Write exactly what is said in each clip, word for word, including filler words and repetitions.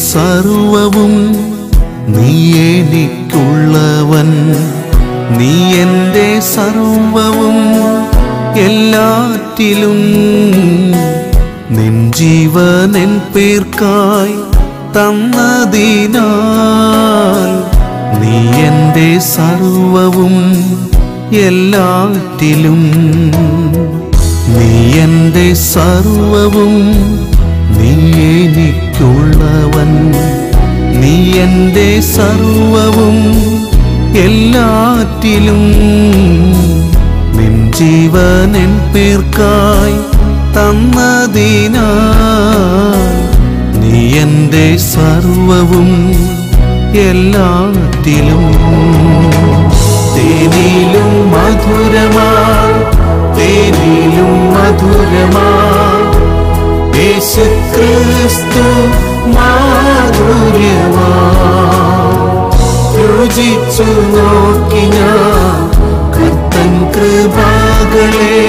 സർവവും, നീ എനിക്കുള്ളവൻ. നീ എൻ്റെ സർവവും, എല്ലാറ്റിലും നിൻ ജീവനെൻ പേർക്കായി തന്നതിനാൽ. നീ എൻ്റെ സർവവും, എല്ലാറ്റിലും നീ എൻ്റെ സർവവും, നീ എനിക്കുള്ളവൻ. നീ എൻ്റെ സർവവും, എല്ലാറ്റിലും നിൻ ജീവനെൻ പേർക്കായി തന്നതിനാൽ. നീ എൻ്റെ സർവവും, എല്ലാറ്റിലും. തേനിലും മധുരമാ, തേനിലും മധുരമാ യേശുക്രിസ്തു മാധുര്യമാ. രുചിച്ചു നോക്കി ഞാൻ കർത്തൻ കൃപകളെ.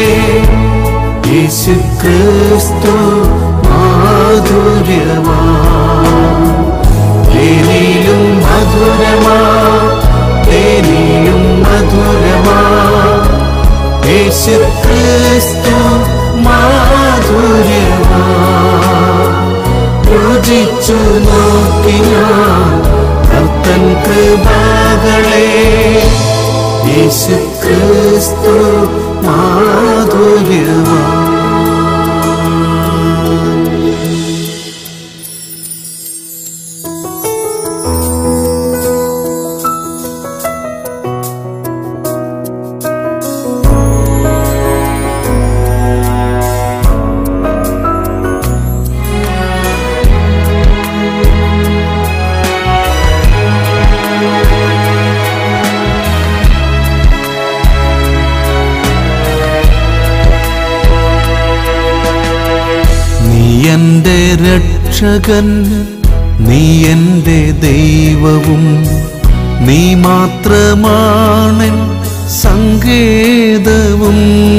യേശുക്രിസ്തു മാധുര്യമാ. തേനിലും മധുരമാ, തേനിലും മധുരമാ യേശുക്രിസ്തു മാധുര്യമാ. രുചിച്ചു നോക്കി ഞാൻ കർത്തൻ കൃപകളെ. യേശുക്രിസ്തു മാധുര്യമാ. എന്റെ രക്ഷകൻ, നീ എന്റെ ദൈവവും, നീ മാത്രമാണെൻ സങ്കേതവും.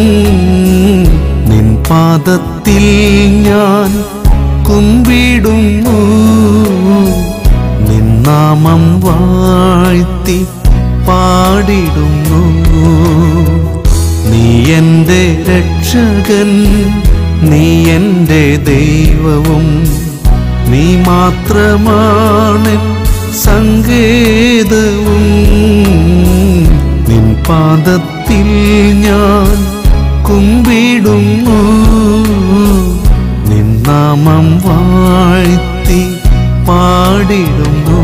നിൻ പാദത്തിൽ ഞാൻ കുമ്പിടുന്നു, നിൻ നാമം വാഴ്ത്തി പാടിടുന്നു. നീ എന്റെ രക്ഷകൻ, നീ എന്റെ ദൈവവും, നീ മാത്രമാണ് സങ്കേതവും. നിൻ പാദത്തിൽ ഞാൻ കുമ്പിടുന്നു, നിൻ നാമം വാഴ്ത്തി പാടിടുന്നു.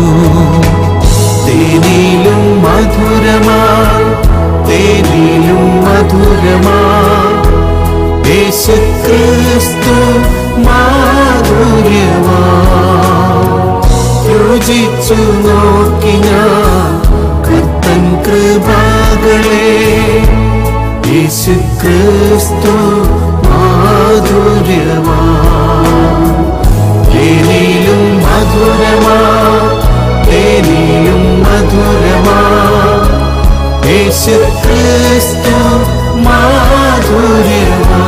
തേനിലും മധുരമാ, തേനിലും മധുരമാ യേശുക്രിസ്തു മാധുര്യമാ. രുചിച്ചു നോക്കി ഞാൻ കർത്തൻ കൃപകളെ. യേശുക്രിസ്തു മാധുര്യമാ. തേനിലും മധുരമാ, തേനിലും മധുരമാ യേശുക്രിസ്തു മാധുര്യമാ.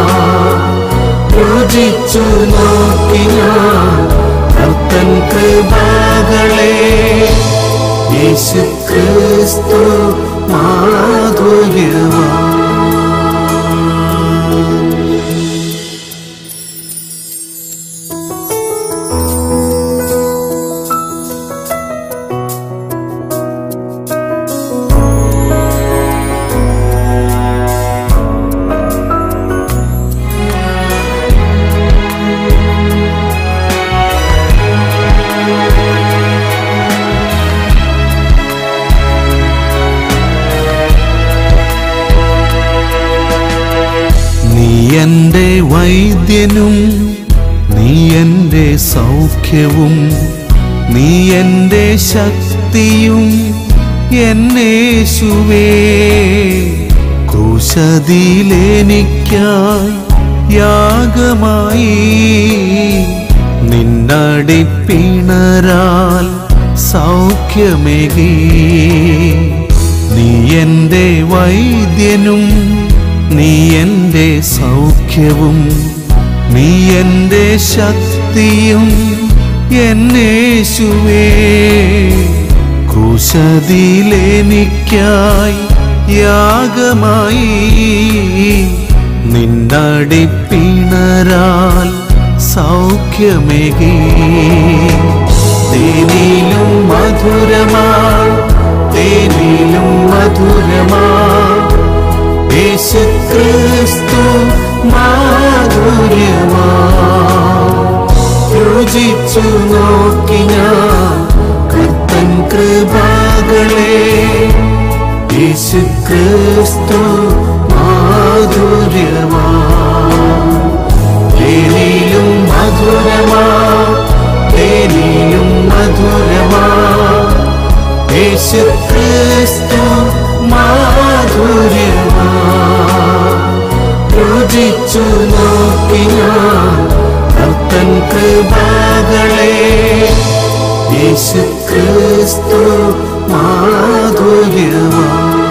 രുചിച്ചു നോക്കി ഞാൻ കർത്തൻ കൃപകളെ. യേശുക്രിസ്തു മാധുര്യമാ. എന്റെ വൈദ്യനും, നീ എന്റെ സൗഖ്യവും, നീ എന്റെ ശക്തിയും എന്നേശുവേ. ക്രൂശിലെനിക്കായി യാഗമായി നിന്നടിപ്പിണരാൽ സൗഖ്യമേകി. നീ എന്റെ വൈദ്യനും, നീ എന്റെ സൗഖ്യവും, നീ എന്റെ ശക്തിയും എന്നേശുവേ ക്രൂശതിലെനിക്കായി യാഗമായി നിന്നടിപ്പിണരാൽ സൗഖ്യമേകി തേനിലും മധുരമാ തേനിലും മധുരമാ യേശുക്രിസ്തു മാധുര്യമാ രുചിച്ചു നോക്കി ഞാൻ കർത്തൻ കൃപകളെ യേശുക്രിസ്തു മാധുര്യമാ തേനിലും മധുരമാ തേനിലും മധുരമാ യേശുക്രിസ്തു മാധുര്യമാ രുചിച്ചു നോക്കി ഞാൻ കർത്തൻ കൃപകളെ യേശുക്രിസ്തു മാധുര്യമാ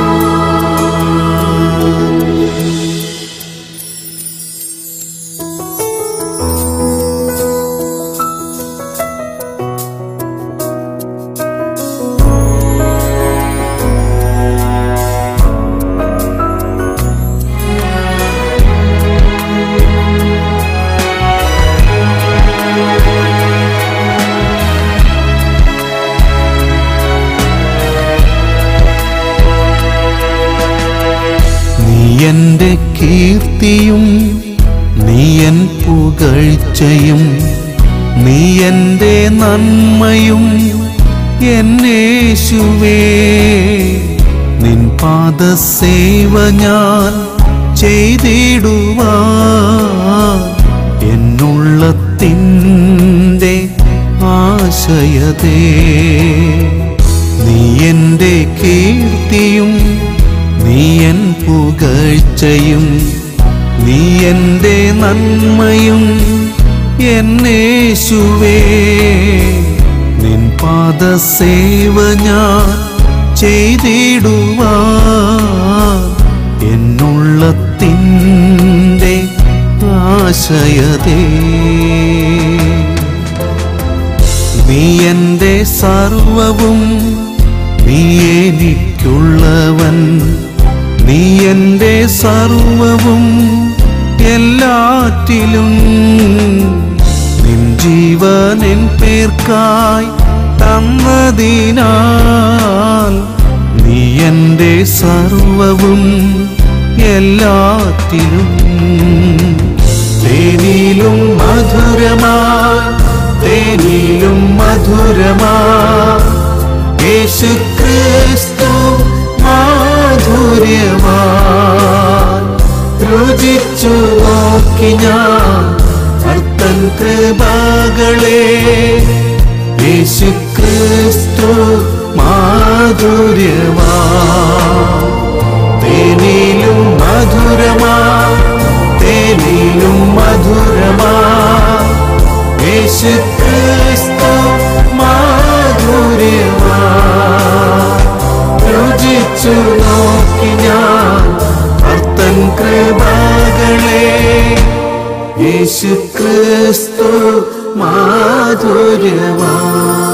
എന്റെ കീർത്തിയും നീ എൻ പുകഴ്ചയും നീ എന്റെ നന്മയും എന്നേശുവേ നിൻ പാദസേവ ഞാൻ ചെയ്തിടുവാൻ എന്നുള്ളത്തിൻ്റെ ആശയതേ നീ എന്റെ കീർത്തിയും നീ എൻ പുകഴ്ചയും നീ എന്റെ നന്മയും എന്നേശുവേ നിൻ പാദസേവ ഞാൻ ചെയ്തിടുവാൻ എന്നുള്ളത്തിൻ്റെ ആശയതേ നീ എന്റെ സർവവും നീ എനിക്കുള്ളവൻ നീ എന്റെ സർവവും എല്ലാറ്റിലും നിൻ ജീവനിൻ പേർക്കായി തന്നതിനാൽ നീ എന്റെ സർവവും എല്ലാറ്റിലും തേനിലും മധുരമാ തേനിലും മധുരമാ യേശുക്രിസ്തു മാധുര്യമാ രുചിച്ചു നോക്കി ഞാൻ കർത്തൻ കൃപകളെ യേശുക്രിസ്തു മാധുര്യമാ തേനിലും മധുരമാ തേനിലും മധുരമാ യേശുക്രിസ്തു മാധുര്യമാ രുചിച്ചു നോക്കി ഞാൻ കർത്തൻ കൃപകളെ യേശുക്രിസ്തു മാധുര്യമാ